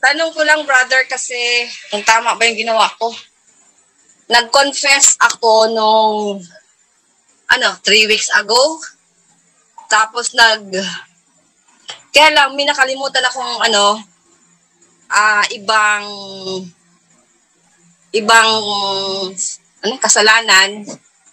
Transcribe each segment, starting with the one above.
Tanong ko lang, brother, kasi kung tama ba yung ginawa ko. Nag-confess ako nung 3 weeks ago. Tapos kaya lang, may nakalimutan akong ibang kasalanan.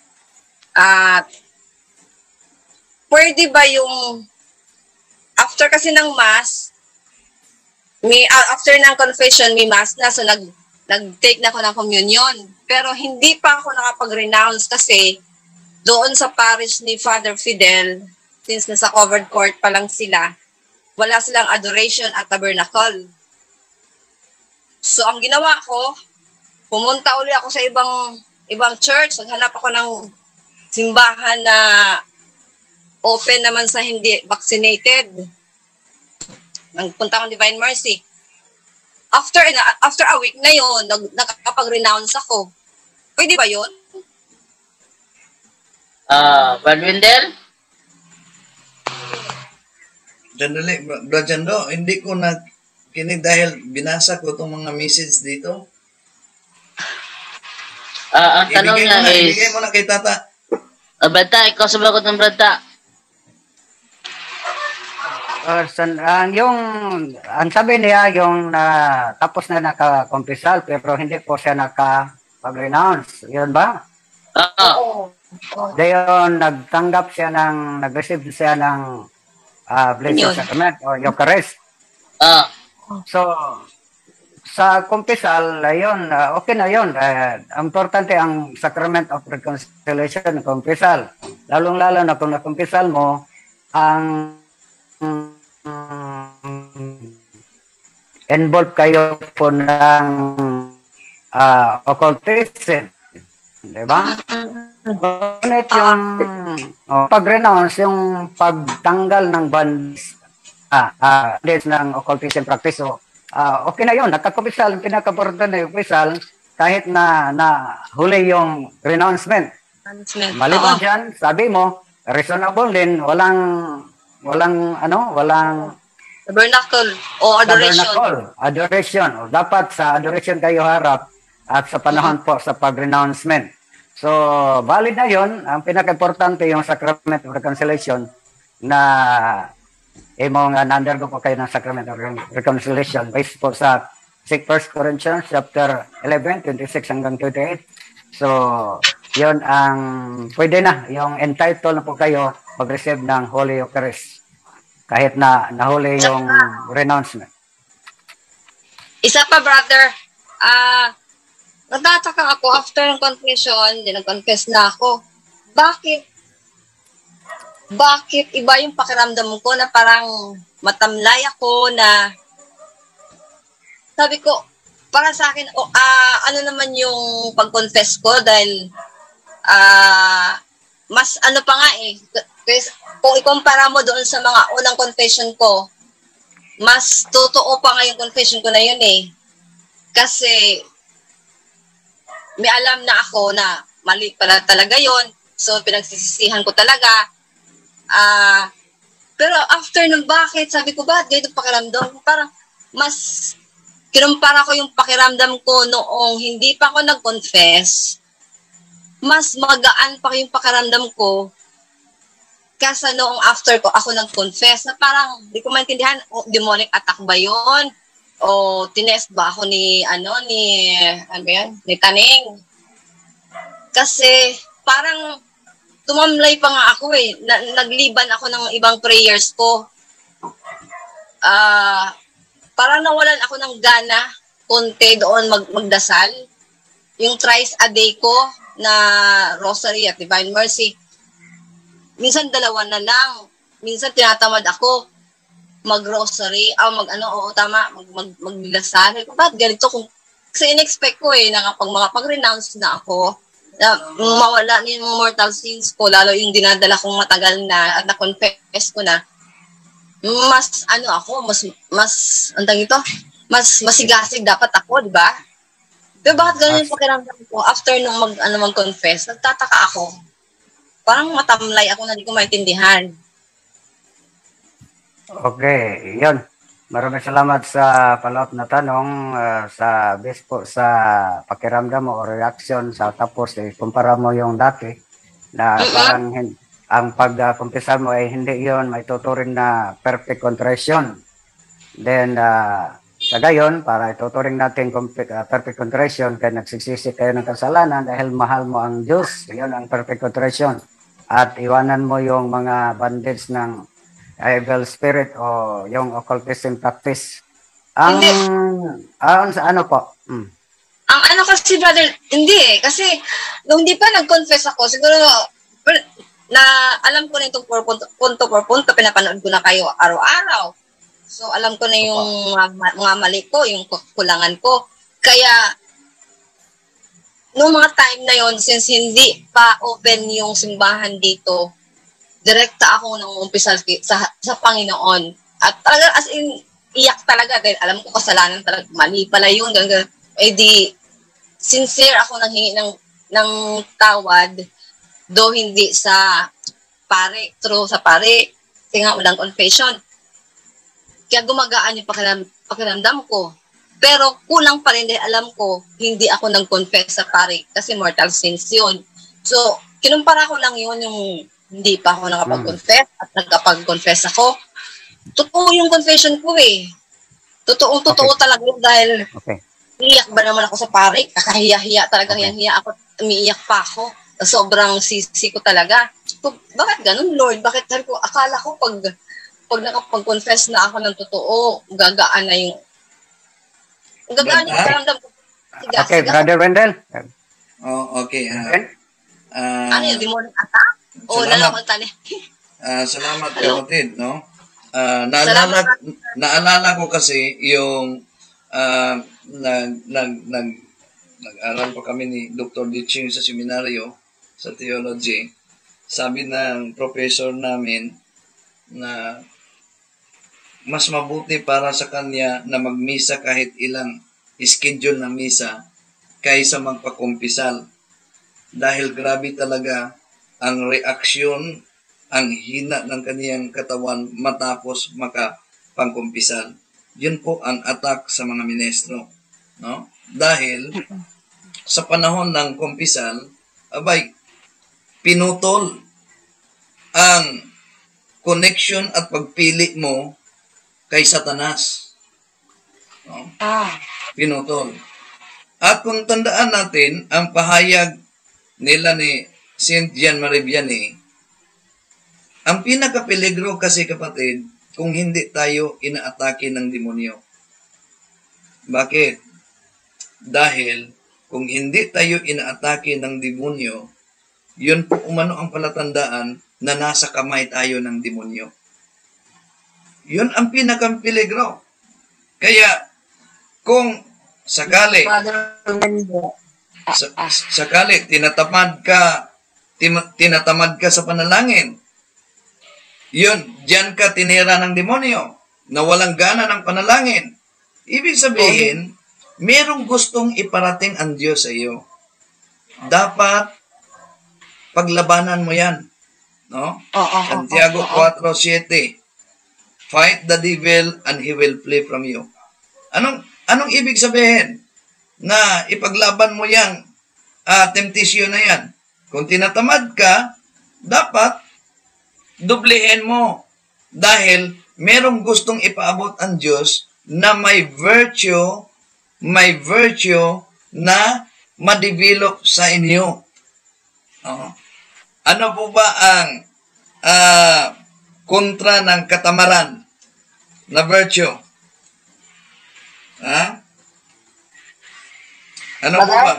Pwede ba yung after kasi ng mass, after ng confession, may mass na, so nag-take na ako ng communion. Pero hindi pa ako nakapag-renounce kasi doon sa parish ni Father Fidel, since nasa covered court pa lang sila, wala silang adoration at tabernacle. So, ang ginawa ko, pumunta ulit ako sa ibang church, naghanap ako ng simbahan na open naman sa hindi vaccinated. Nagpunta akong Divine Mercy. After a week na yun, nakakapag-renounce ako. Pwede ba yun? Brad Wendell? Jandali, Brad Jando, hindi ko na kinig dahil binasa ko itong mga message dito. Ang tanong niya is... Ibigay mo na kay Tata. Brata, ikaw sumagot ng Brata. Ang sabi niya, yung tapos na naka-confessal, pero hindi po siya naka-renounce. Yun ba? Oo. Dayon, nag-receive siya ng blessed sacrament or Eucharist. So, sa confessal, ayun, okay na yun. Importante ang sacrament of reconciliation, confessal. Lalong-lalo na kung na-confessal mo, ang involved kayo po ng occultism. Diba? Ngunit yung pag-renounce, yung pagtanggal ng bands ng occultism practice, okay na yun. Nagka-confessal, pinaka-important na yung confessal, kahit na huli yung renouncement. Maliban dyan, sabi mo, reasonable din, walang tabernacle o adoration. Adoration. O, dapat sa adoration kayo harap at sa panahon po sa pag-renouncement. So, valid na yun. Ang pinaka-importante yung sacrament of reconciliation na na-undergo po kayo ng sacrament of reconciliation based po sa 1 Corinthians chapter 11, 26 hanggang 28. So, yun ang pwede na. Yung entitled na po kayo mag-receive ng Holy Eucharist. Kahit na nahuli yung renouncement. Isa pa, brother. Nagtataka ako after ng confession, nag-confess na ako. Bakit iba yung pakiramdam ko na parang matamlay ako na sabi ko, para sa akin, ano naman yung pag-confess ko dahil mas ano pa nga kasi kung ikumpara mo doon sa mga unang confession ko, mas totoo pa nga yung confession ko na yun Kasi may alam na ako na mali pala talaga yon. So, pinagsisisihan ko talaga. Pero after nung bakit, sabi ko, bakit ganito pakiramdam? Parang mas kinumpara ko yung pakiramdam ko noong hindi pa ako nag-confess. Mas magaan pa yung pakiramdam ko kasa noong after ko ako nag-confess na parang di ko maintindihan, demonic attack ba yon? O tinest ba ako ni Taning? Kasi parang tumamlay pa nga ako nagliban ako ng ibang prayers ko. Parang nawalan ako ng gana konti doon magdasal. Yung thrice a day ko na rosary at Divine Mercy. Minsan 2 na lang. Minsan tinatamad ako mag-rosary, magdasal. Bakit ganito? Kasi in-expect ko na kapag pag-renounce na ako, na mawala na yung mortal sins ko, lalo yung dinadala kong matagal na at na-confess ko na, mas masigasig dapat ako, di ba? Pero bakit ganun yung pakiramdam ko after nung mag-confess? Nagtataka ako. Parang matamlay ako na di ko maintindihan. Okay, yun. Maraming salamat sa follow-up na tanong sa base po sa pakiramdam mo o reaction sa tapos kumpara mo yung dati na parang ang pagkumpisa mo ay hindi yon may tuturing na perfect contrition. Then sa gayon, para ituturing natin perfect contrition kaya nagsisisi kayo ng kasalanan dahil mahal mo ang Diyos, yun ang perfect contrition. At iwanan mo yung mga bandage ng evil spirit o yung occultism practice. Ang sa ano po? Ang ano kasi brother, hindi eh. Kasi nung hindi pa nag-confess ako, siguro na alam ko na itong punto por punto, pinapanood ko na kayo araw-araw. So alam ko na yung mga mali ko, yung kulangan ko. Kaya nung mga time na yon, since hindi pa open yung simbahan dito, direkta ako nang umpisa sa Panginoon. At talaga, as in, iyak talaga. Dahil alam ko kasalanan talaga. Mali pala yun. Eh di, sincere ako nang hingi ng tawad. Do hindi sa pare, true sa pare. Kasi nga, walang confession. Kaya gumagaan yung pakiramdam ko. Pero kulang pa rin dahil alam ko, hindi ako nag-confess sa pare. Kasi mortal sins yun. So, kinumpara ko lang yun yung hindi pa ako nakapag-confess at nagkapag-confess ako. Totoo yung confession ko eh. Totoo talaga dahil iyak ba naman ako sa pare? Kakahiya-hiya talaga, hiya ako. Umiiyak pa ako. Sobrang sisi ko talaga. So, bakit ganun, Lord? Bakit sabi ko, akala ko pag nakapag-confess na ako ng totoo, gagaan na yung paramdam ko. Okay, Brother Wendell. Oh, okay. Ano yung demonic attack? O salamat kapatid, no? Naalala ko kasi yung nag-aral pa kami ni Dr. Ditching sa seminaryo sa theology. Sabi ng professor namin na mas mabuti para sa kanya na magmisa kahit ilang schedule ng misa kaysa magpakumpisal. Dahil grabe talaga ang reaksyon, ang hina ng kaniyang katawan matapos makapangkumpisal. Yun po ang attack sa mga ministro. No? Dahil sa panahon ng kumpisal, pinutol ang connection at pagpili mo kay Satanas. No? Pinutol. At kung tandaan natin, ang pahayag nila ni Saint Jean Marie Vianney, ang pinaka-peligro kasi kapatid, kung hindi tayo inaatake ng demonyo. Bakit? Dahil kung hindi tayo inaatake ng demonyo, yun po umano ang palatandaan na nasa kamay tayo ng demonyo. Yun ang pinaka-peligro. Kaya, kung sakali tinatamad ka sa panalangin, yun, diyan ka tinira ng demonyo na walang gana ng panalangin. Ibig sabihin, merong gustong iparating ang Diyos sa iyo. Dapat paglabanan mo yan. No? Santiago 4:7. Fight the devil and he will flee from you. Anong ibig sabihin? Na ipaglaban mo yang temptation na yan. Kung tinatamad ka, dapat dublihin mo. Dahil merong gustong ipaabot ang Diyos na may virtue na ma-develop sa inyo. Ano po ba ang kontra ng katamaran na virtue? Ano po ba?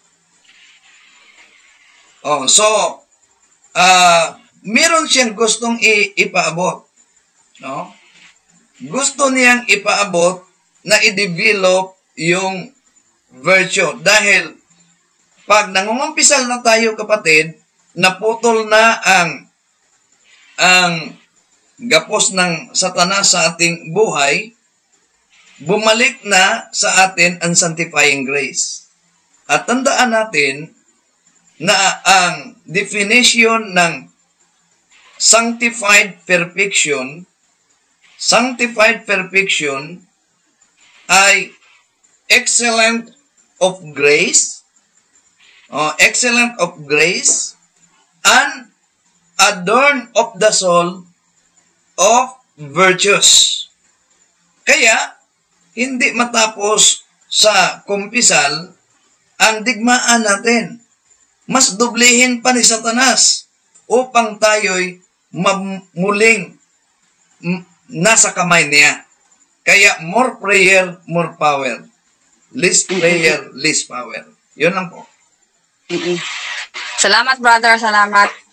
Meron siyang gustong ipaabot. No? Gusto niyang ipaabot na i-develop yung virtue. Dahil pag nangungumpisal na tayo kapatid, naputol na ang gapos ng Satanas sa ating buhay, bumalik na sa atin ang sanctifying grace. At tandaan natin na ang definition ng sanctified perfection sanctified perfection ay excellent of grace, and adorn of the soul of virtues. Kaya, hindi matapos sa kumpisal ang digmaan natin. Mas dublihin pa ni Satanas upang tayo'y muling nasa kamay niya. Kaya more prayer, more power. Less prayer, less power. Yun lang po. Salamat, brother. Salamat.